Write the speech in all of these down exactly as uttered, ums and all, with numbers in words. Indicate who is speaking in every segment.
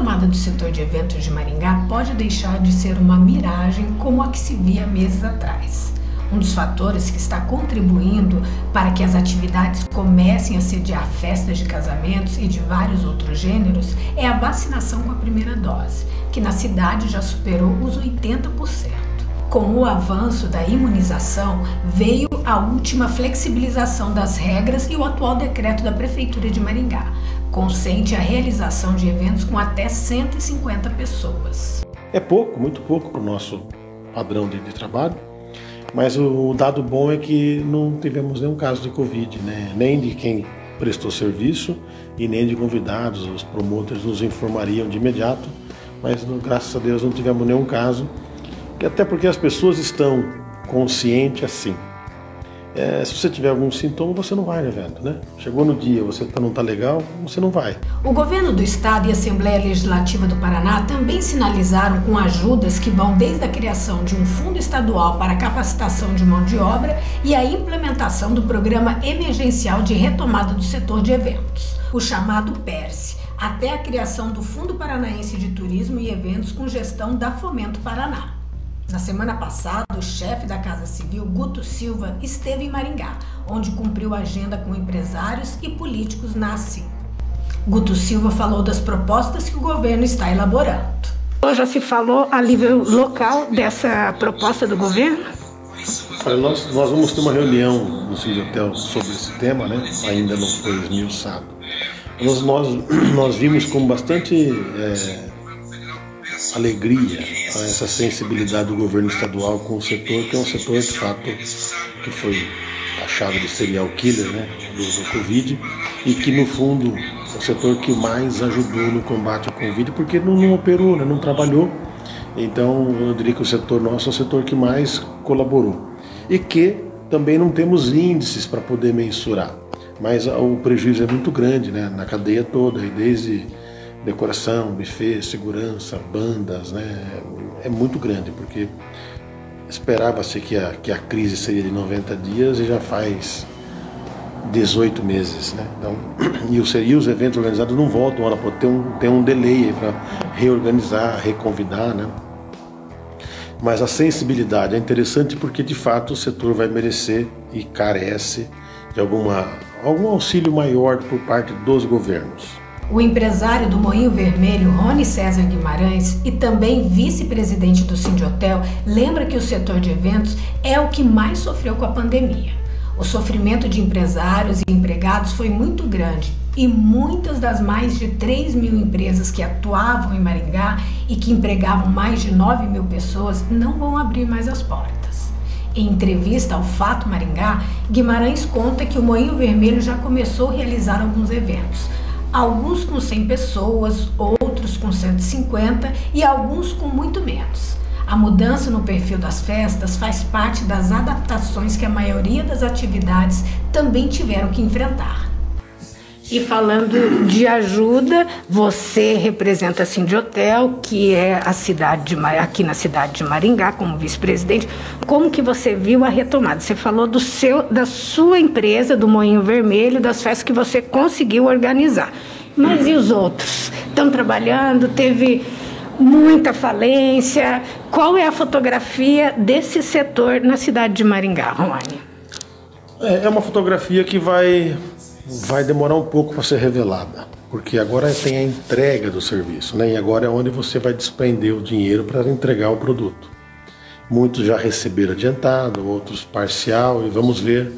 Speaker 1: retomada do setor de eventos de Maringá pode deixar de ser uma miragem como a que se via meses atrás. Um dos fatores que está contribuindo para que as atividades comecem a sediar festas de casamentos e de vários outros gêneros é a vacinação com a primeira dose, que na cidade já superou os oitenta por cento. Com o avanço da imunização, veio a última flexibilização das regras e o atual decreto da Prefeitura de Maringá, consente a realização de eventos com até cento e cinquenta pessoas.
Speaker 2: É pouco, muito pouco para o nosso padrão de, de trabalho, mas o, o dado bom é que não tivemos nenhum caso de Covid, né? Nem de quem prestou serviço e nem de convidados. Os promotores nos informariam de imediato, mas graças a Deus não tivemos nenhum caso. Até porque as pessoas estão conscientes assim. É, se você tiver algum sintoma, você não vai no evento, né? Chegou no dia, você não está legal, você não vai.
Speaker 1: O governo do estado e a Assembleia Legislativa do Paraná também sinalizaram com ajudas que vão desde a criação de um fundo estadual para a capacitação de mão de obra e a implementação do Programa Emergencial de Retomada do Setor de Eventos, o chamado PERSE, até a criação do Fundo Paranaense de Turismo e Eventos com gestão da Fomento Paraná. Na semana passada, o chefe da Casa Civil, Guto Silva, esteve em Maringá, onde cumpriu a agenda com empresários e políticos na ACIM. Guto Silva falou das propostas que o governo está elaborando. Já se falou a nível local dessa proposta do governo?
Speaker 2: Olha, nós, nós vamos ter uma reunião no Sindhotel sobre esse tema, né? Ainda não foi esmiuçado. Nós, nós, nós vimos com bastante é, alegria essa sensibilidade do governo estadual com o setor, que é um setor de fato que foi taxado de serial killer, né, do, do Covid, e que no fundo é o setor que mais ajudou no combate ao Covid, porque não, não operou, né, não trabalhou. Então eu diria que o setor nosso é o setor que mais colaborou e que também não temos índices para poder mensurar, mas o prejuízo é muito grande, né, na cadeia toda, e desde decoração, buffet, segurança, bandas, né? É muito grande, porque esperava-se que a, que a crise seria de noventa dias e já faz dezoito meses, né? Então, e, os, e os eventos organizados não voltam, ela pode ter um, ter um delay para reorganizar, reconvidar, né? Mas a sensibilidade é interessante porque de fato o setor vai merecer e carece de alguma, algum auxílio maior por parte dos governos.
Speaker 1: O empresário do Moinho Vermelho, Rony César Guimarães, e também vice-presidente do Sindhotel, lembra que o setor de eventos é o que mais sofreu com a pandemia. O sofrimento de empresários e empregados foi muito grande e muitas das mais de três mil empresas que atuavam em Maringá e que empregavam mais de nove mil pessoas não vão abrir mais as portas. Em entrevista ao Fato Maringá, Guimarães conta que o Moinho Vermelho já começou a realizar alguns eventos, alguns com cem pessoas, outros com cento e cinquenta e alguns com muito menos. A mudança no perfil das festas faz parte das adaptações que a maioria das atividades também tiveram que enfrentar. E falando de ajuda, você representa a Sindhotel, que é a cidade de, aqui na cidade de Maringá, como vice-presidente. Como que você viu a retomada? Você falou do seu, da sua empresa, do Moinho Vermelho, das festas que você conseguiu organizar. Mas e os outros? Estão trabalhando? Teve muita falência? Qual é a fotografia desse setor na cidade de Maringá, Rony?
Speaker 2: É uma fotografia que vai... vai demorar um pouco para ser revelada, porque agora tem a entrega do serviço, né? E agora é onde você vai despender o dinheiro para entregar o produto. Muitos já receberam adiantado, outros parcial, e vamos ver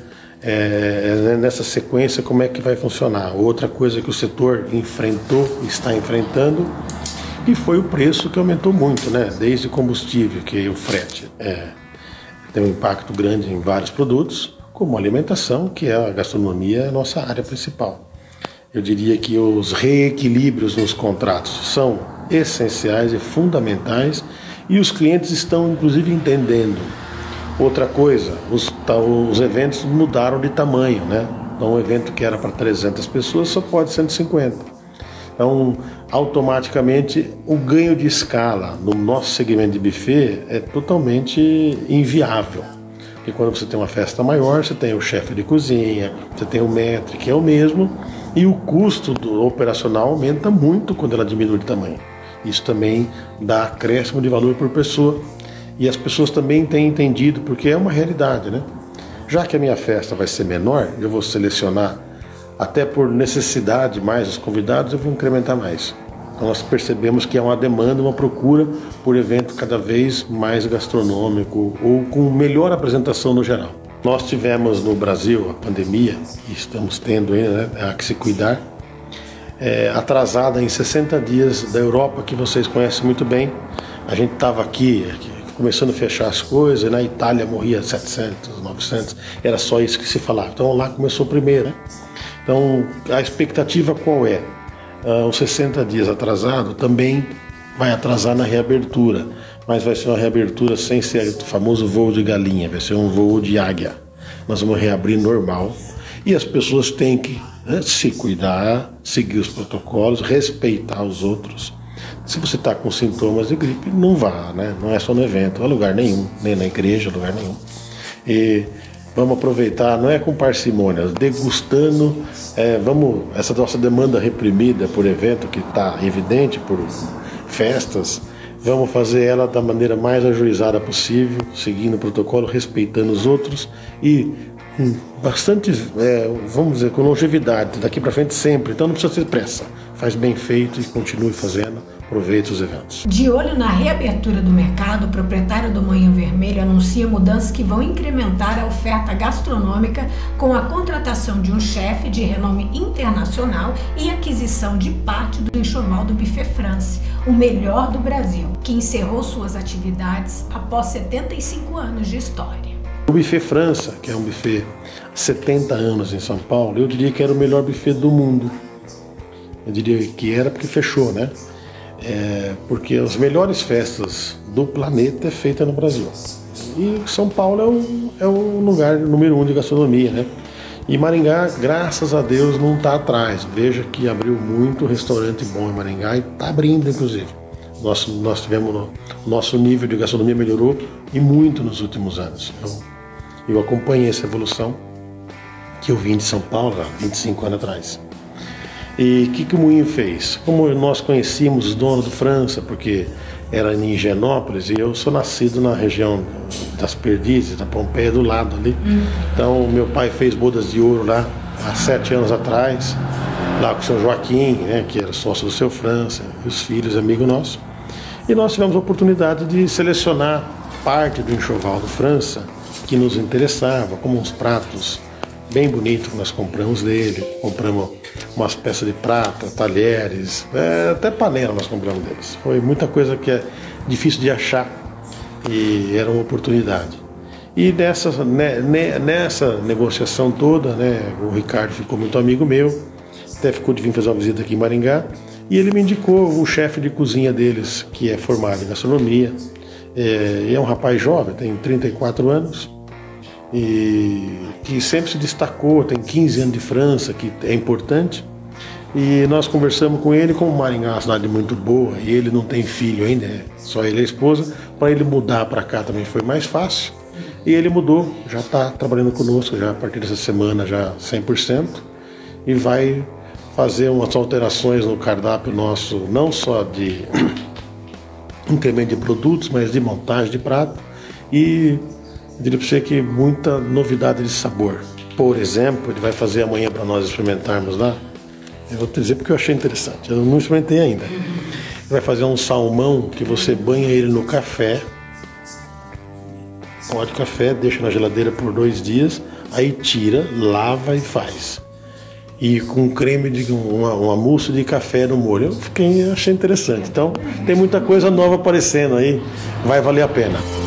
Speaker 2: é, nessa sequência como é que vai funcionar. Outra coisa que o setor enfrentou, está enfrentando, e foi o preço que aumentou muito, né? Desde combustível, que o frete é, tem um impacto grande em vários produtos, como alimentação, que é a gastronomia, é a nossa área principal. Eu diria que os reequilíbrios nos contratos são essenciais e fundamentais e os clientes estão, inclusive, entendendo. Outra coisa, os, os eventos mudaram de tamanho, né? Então, um evento que era para trezentas pessoas só pode cento e cinquenta. Então, automaticamente, o ganho de escala no nosso segmento de buffet é totalmente inviável. Porque quando você tem uma festa maior, você tem o chefe de cozinha, você tem o maître, que é o mesmo, e o custo do operacional aumenta muito quando ela diminui de tamanho. Isso também dá acréscimo de valor por pessoa. E as pessoas também têm entendido, porque é uma realidade, né? Já que a minha festa vai ser menor, eu vou selecionar, até por necessidade mais os convidados, eu vou incrementar mais. Então nós percebemos que há uma demanda, uma procura por evento cada vez mais gastronômico ou com melhor apresentação no geral. Nós tivemos no Brasil a pandemia, e estamos tendo ainda, né, há que se cuidar, é, atrasada em sessenta dias da Europa, que vocês conhecem muito bem. A gente estava aqui, aqui começando a fechar as coisas, na Itália morria setecentos, novecentos, era só isso que se falava. Então lá começou primeiro, né? Então a expectativa qual é? Uh, os sessenta dias atrasado também vai atrasar na reabertura, mas vai ser uma reabertura sem ser o famoso voo de galinha, vai ser um voo de águia. Nós vamos reabrir normal e as pessoas têm que, né, se cuidar, seguir os protocolos, respeitar os outros. Se você está com sintomas de gripe, não vá, né? Não é só no evento, não é lugar nenhum, nem na igreja, lugar nenhum. E vamos aproveitar, não é com parcimônia, degustando, é, vamos, essa nossa demanda reprimida por evento, que está evidente por festas, vamos fazer ela da maneira mais ajuizada possível, seguindo o protocolo, respeitando os outros e com bastante, é, vamos dizer, com longevidade, daqui para frente sempre. Então não precisa ter pressa, faz bem feito e continue fazendo. Aproveite os eventos.
Speaker 1: De olho na reabertura do mercado, o proprietário do Moinho Vermelho anuncia mudanças que vão incrementar a oferta gastronômica com a contratação de um chefe de renome internacional e aquisição de parte do enxoval do Buffet France, o melhor do Brasil, que encerrou suas atividades após setenta e cinco anos de história.
Speaker 2: O Buffet França, que é um buffet há setenta anos em São Paulo, eu diria que era o melhor buffet do mundo. Eu diria que era porque fechou, né? É, porque as melhores festas do planeta é feita no Brasil. E São Paulo é o, é o lugar número um de gastronomia, né? E Maringá, graças a Deus, não está atrás. Veja que abriu muito restaurante bom em Maringá e está abrindo, inclusive. Nós, nós tivemos, o nosso nível de gastronomia melhorou e muito nos últimos anos. Eu, eu acompanhei essa evolução que eu vim de São Paulo há vinte e cinco anos atrás. E o que, que o Moinho fez? Como nós conhecíamos os donos do França, porque era em Higienópolis, e eu sou nascido na região das Perdizes, da Pompeia, do lado ali. Hum. Então, meu pai fez bodas de ouro lá, há sete anos atrás, lá com o seu Joaquim, né, que era sócio do seu França, e os filhos, amigo nosso. E nós tivemos a oportunidade de selecionar parte do enxoval do França que nos interessava, como uns pratos bem bonitos que nós compramos dele, compramos umas peças de prata, talheres, é, até panela nós compramos deles. Foi muita coisa que é difícil de achar e era uma oportunidade. E nessa, né, nessa negociação toda, né, o Ricardo ficou muito amigo meu, até ficou de vir fazer uma visita aqui em Maringá, e ele me indicou o chefe de cozinha deles, que é formado em gastronomia, é, é um rapaz jovem, tem trinta e quatro anos, e que sempre se destacou, tem quinze anos de França, que é importante. E nós conversamos com ele, como Maringá é uma cidade muito boa, e ele não tem filho ainda, é só ele e a esposa, para ele mudar para cá também foi mais fácil. E ele mudou, já está trabalhando conosco, já a partir dessa semana, já cem por cento, e vai fazer umas alterações no cardápio nosso, não só de incremento de produtos, mas de montagem de prato, e eu diria para você que muita novidade de sabor. Por exemplo, ele vai fazer amanhã para nós experimentarmos lá. Eu vou te dizer porque eu achei interessante. Eu não experimentei ainda. Ele vai fazer um salmão que você banha ele no café. Pó de café, deixa na geladeira por dois dias. Aí tira, lava e faz. E com creme de uma, uma mousse de café no molho. Eu fiquei, achei interessante. Então tem muita coisa nova aparecendo aí. Vai valer a pena.